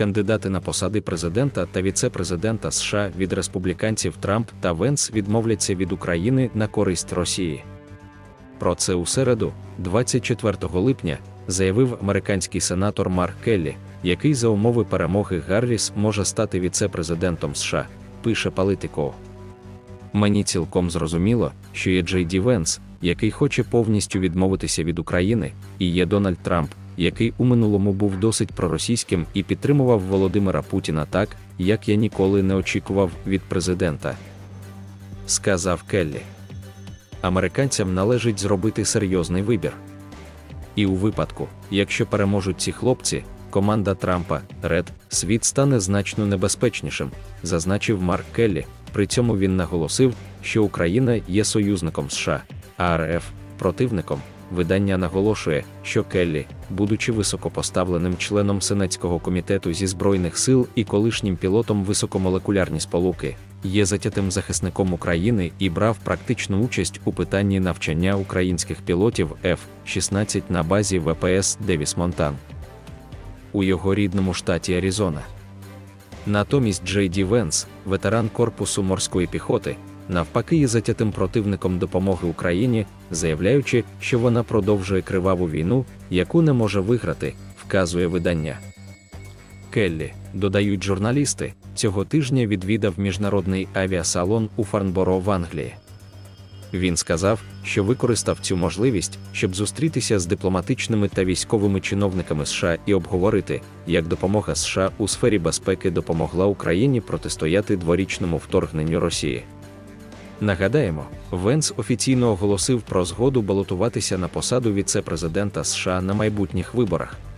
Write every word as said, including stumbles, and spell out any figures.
кандидати на посади президента та віце-президента США від республіканців Трамп та Венс відмовляться від України на користь Росії. Про це у середу, двадцять четвертого липня, заявив американський сенатор Марк Келлі, який за умови перемоги Гарріс може стати віце-президентом США, пише Politico. Мені цілком зрозуміло, що є Джей Ді Венс, який хоче повністю відмовитися від України, і є Дональд Трамп, який у минулому був досить проросійським і підтримував Володимира Путіна так, як я ніколи не очікував від президента. Сказав Келлі. Американцям належить зробити серйозний вибір. І у випадку, якщо переможуть ці хлопці, команда Трампа, Ред, світ стане значно небезпечнішим, зазначив Марк Келлі. При цьому він наголосив, що Україна є союзником США, а РФ – противником. Видання наголошує, що Келлі, будучи високопоставленим членом Сенатського комітету зі Збройних сил і колишнім пілотом високомолекулярні сполуки, є затятим захисником України і брав практичну участь у питанні навчання українських пілотів Еф шістнадцять на базі Ве Пе Ес Девіс-Монтан у його рідному штаті Аризона. Натомість Джей Ді Венс, ветеран Корпусу морської піхоти, навпаки є затятим противником допомоги Україні, заявляючи, що вона продовжує криваву війну, яку не може виграти, вказує видання. Келлі, додають журналісти, цього тижня відвідав міжнародний авіасалон у Фарнборо в Англії. Він сказав, що використав цю можливість, щоб зустрітися з дипломатичними та військовими чиновниками США і обговорити, як допомога США у сфері безпеки допомогла Україні протистояти дворічному вторгненню Росії. Нагадаємо, Венс офіційно оголосив про згоду балотуватися на посаду віце-президента США на майбутніх виборах.